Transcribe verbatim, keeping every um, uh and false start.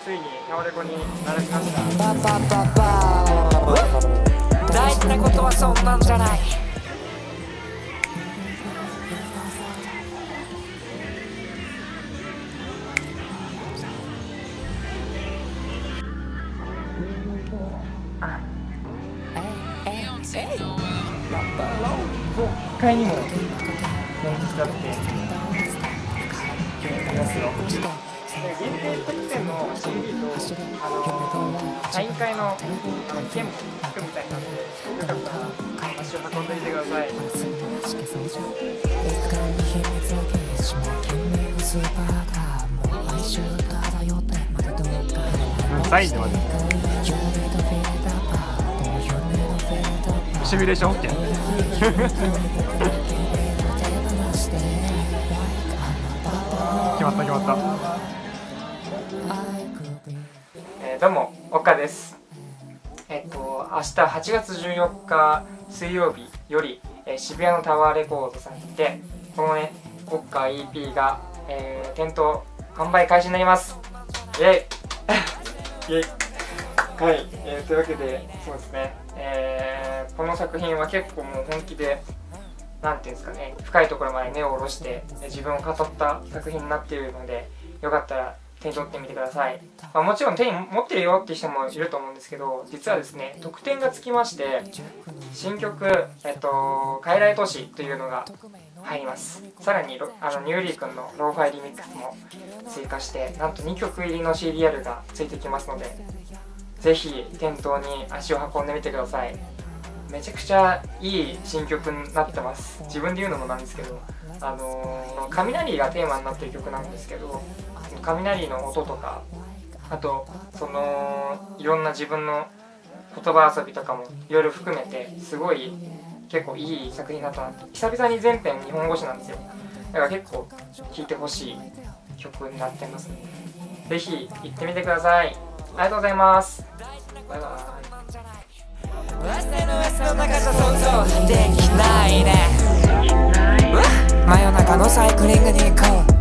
ついにタワレコに並びました。 大事なことはそんなんじゃない。 いっかいにも展示だってありますよ。限定特典の シーディー とあのサイン会のあの券も聞くみたいなんで、よかったら足を運んでみてください。サインでまでシミュレーション OK 決まった決まった。えー、どうも岡です。えっと明日はちがつじゅうよっか水曜日より、えー、渋谷のタワーレコードさんにてこのね岡 イーピー が、えー、店頭販売開始になります。イェイイェイはい、えー、というわけでそうですね、えー、この作品は結構もう本気でなんていうんですかね、深いところまで根を下ろして自分を語った作品になっているので、よかったら手に取ってみてください。まあ、もちろん手に持ってるよって人もいると思うんですけど、実はですね特典がつきまして、新曲「えっと、傀儡都市」というのが入ります。さらにあのニューリー君のローファイリミックスも追加して、なんとにきょく入りの シーディーアール がついてきますので、ぜひ店頭に足を運んでみてください。めちゃくちゃいい新曲になってます。自分で言うのもなんですけど、あのー、雷がテーマになっている曲なんですけど、雷の音とか、あとそのいろんな自分の言葉遊びとかもいろいろ含めて、すごい結構いい作品だったなって。久々に全編日本語詞なんですよ。だから結構聴いてほしい曲になってますので、ぜひ行ってみてください。ありがとうございます。バイバイ。 エスエヌエス の中じゃ想像できないね。真夜中のサイクリングに行こう。